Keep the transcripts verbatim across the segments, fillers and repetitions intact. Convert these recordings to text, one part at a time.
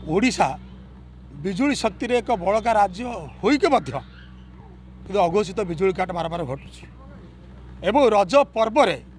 ओडिशा बिजुली शक्ति रे एक बड़का राज्य होइके मध्य कि अघोषित बिजुली काट बार बार घटुची एवं रज पर्व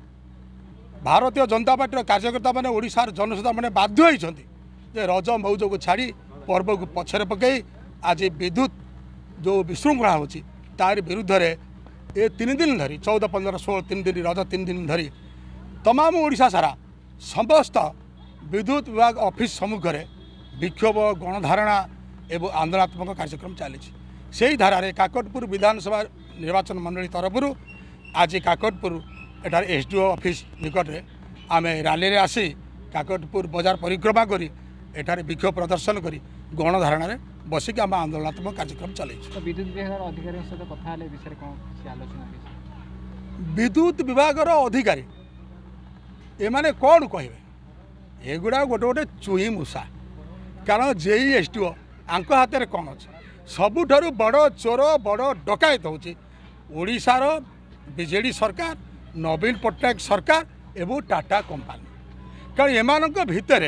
भारतीय जनता पार्टी कार्यकर्ता मैंने ओडिशार जनसदा मैंने बाध्य होइछंती जे रज मौज को छाड़ी पर्व को पछरे पकई आज विद्युत जो विशृंखला होची तार विरुद्ध रे ये तीन दिन धरी चौदह पंद्रह सोलह तीन दिन रज तीन दिन धरी तमाम ओडिशा सारा समस्त विद्युत विभाग ऑफिस सम्मुख में विक्षोभ गणधारणा एवं आंदोलनात्मक कार्यक्रम चली से धारा काकटपुर विधानसभा निर्वाचन मंडली तरफ आज काकटपुर एठार एसडीओ ऑफिस निकट में आम रैली रे आसी काकटपुर बाजार परिक्रमा करी एठार विक्षोभ प्रदर्शन करी गणधारणा रे बसिक आम आंदोलनात्मक कार्यक्रम चली विद्युत विभाग अधिकारी सहित कथा विषय कौन आलोचना विद्युत विभाग अधिकारी एमाने कौन कहे एगुड़ा गोटे गोटे चुई मूषा कारण जेई एसडीओ आंक हाथ में कौन अच्छे सबुठारु बड़ चोर बड़ डकायत होची ओडिशार बीजेडी सरकार नवीन पट्टनायक सरकार एवं टाटा कंपानी कारण एमानक भितर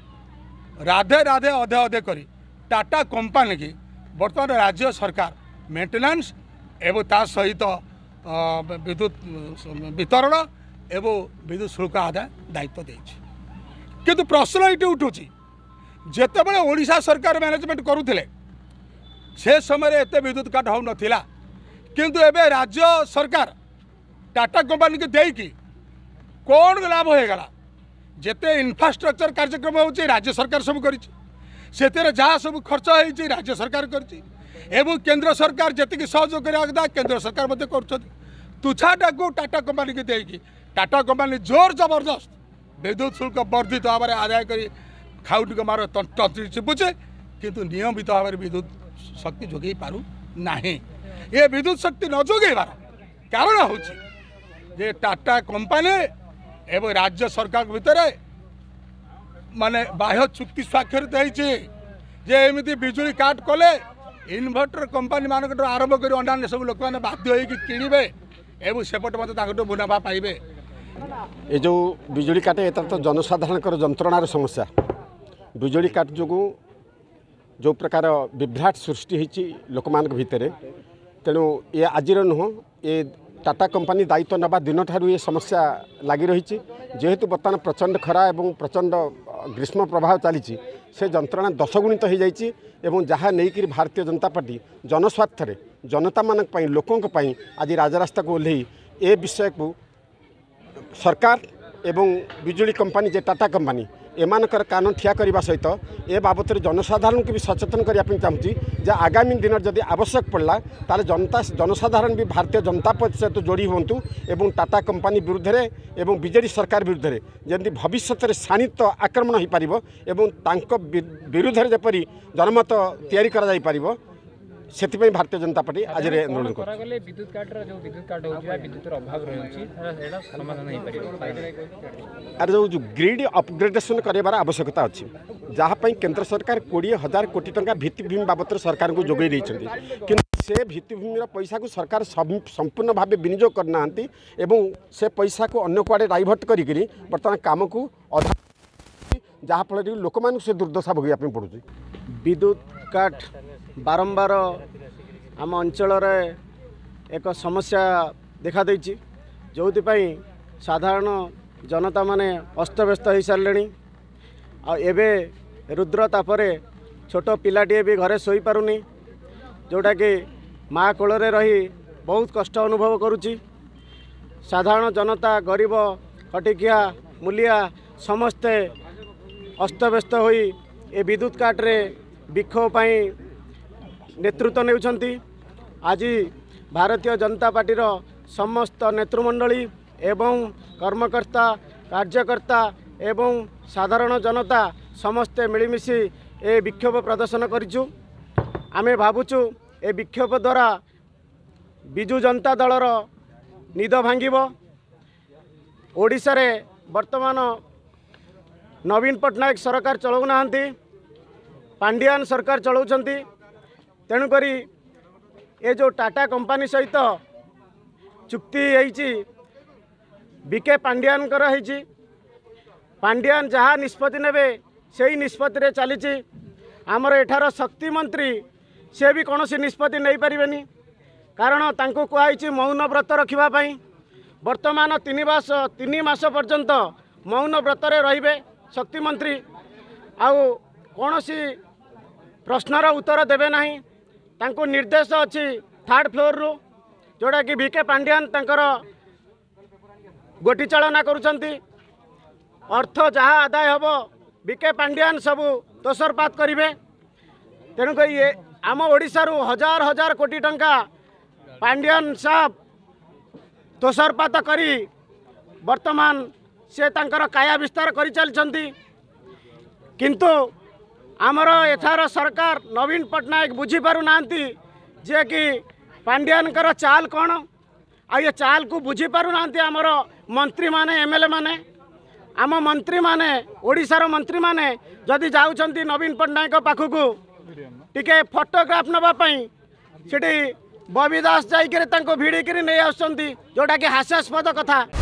राधे राधे अधे अधे करी टाटा कंपानी की बर्तमान राज्य सरकार मेंटेनेंस एवं ता सहित विद्युत वितरण एवं विद्युत शुल्क आदाय दायित्व देछि किंतु प्रश्न ये उठुची जेतेबेले ओडिशा सरकार मैनेजमेंट करुथिले से समय एते विद्युत काट हो नथिला किंतु एबे राज्य सरकार टाटा कंपानी के देकी कौन लाभ होगला जेते इंफ्रास्ट्रक्चर कार्यक्रम होची राज्य सरकार सब करिछि सेतेरे जहाँ सब खर्च होइछि राज्य सरकार करिछि एवं केंद्र सरकार जेतिकी सहयोग करिया केंद्र सरकार मते करूछथि तुछाटा को टाटा कंपानी के देकी टाटा कंपानी जोर जबरदस्त विद्युत शुल्क वर्धित भाव में आदाय कर खाउटी मार तंत्र चिपुचे किंतु नियमित भाव में विद्युत शक्ति जोगे पारु नाही ये विद्युत शक्ति न जोगेबार कारण होची जे टाटा कंपानी एवं राज्य सरकार भितर माने बाह्य चुक्ति स्वाक्षरित होइछि जे एमिति बिजुली काट कले इन्वर्टर कंपानी मानक आरंभ कर अन्य सब लोक मैंने बाध्य होइकि किणिबे एवं सेपट मत मुनाफा पाइबे ये जो बिजुली काटे एत तो जनसाधारण जंत्रणार समस्या बिजुली काट जो जो प्रकार विभ्राट सृष्टि होती लोक मान भितर तेणु ये आज नुह ये टाटा कंपानी दायित्व नवा दिन ठार ये समस्या लगी रही जेहेतु बर्तमान प्रचंड खरा एवं प्रचंड ग्रीष्म प्रभाव चली से जंत्रणा दश गुणित हो जाइए जहाँ नहीं भारतीय जनता पार्टी जनस्वार्थ जनता मान लोकों आज राजरास्ता को ओह्लई ए विषय को सरकार एवं बिजुली कंपानी जे टाटा कंपानी एमानकर कान ठिया करने सहित ए बाबद जनसाधारण को भी सचेतन करने चाहूँगी जे आगामी दिन जदि आवश्यक पड़ला ताले जनता जनसाधारण भी भारतीय जनता पार्टी सहित जोड़ी हूँ एवं टाटा कंपानी विरुद्ध रे एवं बीजेडी सरकार विरुद्ध रे जमी भविष्य में शाणित आक्रमण हो पार एवं तांको विरुद्ध रे जेपरी जनमत तैयारी करा जाई पारिबो से भारतीय जनता पार्टी आज आंदोलन कर विद्युत काट जो विद्युत काट होउछि विद्युत अभाव रही समाधान हो पार आर जो ग्रिड अपग्रेडेशन करार आवश्यकता अच्छी जहाँपाई केंद्र सरकार कोड़े हजार कोटी टंका भित्तिभूमि बाबद सरकार को जोगे कि से भित्तिभूमि पैसा को सरकार संपूर्ण भाव विनियोग करना एवं से पैसा को अन्य कुआड़े डाइभर्ट करी बर्तमान काम को अधा जहाँफल लोक मान से दुर्दशा भोगापी पड़ू विद्युत काट बारंबार आम अंचल एक समस्या देखा देछि जो साधारण जनता माने अस्तव्यस्त हो सारे आबे रुद्र तापरे छोट पिलाटे भी घरे शोई पारुनी जोटा कि माँ कोल रही बहुत कष्ट अनुभव करुच्ची साधारण जनता गरीब खटिकिया मूलिया समस्ते अस्तव्यस्त हो ए विद्युत काट्रे विक्षोभ नेतृत्व नेउछंती आज भारतीय जनता पार्टी समस्त नेतृमंडली एवं कर्मकर्ता कार्यकर्ता एवं साधारण जनता समस्ते मिलमिशि ए विक्षोभ प्रदर्शन करिछु आमे भावुछु ए विक्षोभ द्वारा बिजु जनता दलर निद भांगिबो ओडिशा रे वर्तमान नवीन पट्टनायक सरकार चलाउ नाहंती पांडियान सरकार चलाउछंती तेणुकरी ये जो टाटा कंपानी सहित चुक्ति होइछि बीके पांडियान कर होइछि पांडियान जहाँ निष्पत्ति नेबे से ही निष्पत्ति चली आमर एठार शक्ति मंत्री से भी कौन निष्पत्ति नहीं पारे कारण तांको कुआई मौन व्रत रखापी वर्तमान तीन मास तीन मास पर्यंत मौन व्रत रे शक्ति मंत्री आउ कौन प्रश्नर उत्तर देवे ना तांको निर्देश अच्छी थर्ड फ्लोर रु जोड़ा कि विके पांड्यान तांकर गोटी चालना करुछंती अर्थ जहाँ आदाय हम विके पांड्यान सबू तोसरपात करेंगे तेणुक ये आम ओडिशा रु हजार हजार कोटी टंका पांड्यान साहब तोसरपात करी वर्तमान से तांकर काया विस्तार कर चलती किंतु आमर एथार सरकार नवीन पट्टनायक बुझीपार ना जे कि पांड्यानकर चाल कौन आ ये चाल को बुझीपार ना आमर मंत्री माने एमएलए माने आम मंत्री माने ओडिशार मंत्री माने जदि जाउछंती नवीन पट्टनायक पाखकू टिके फोटोग्राफ नवापाई सेठी बबी दास जाइके भिड़िकी नहीं आसुँच जोटा कि हास्यास्पद कथा।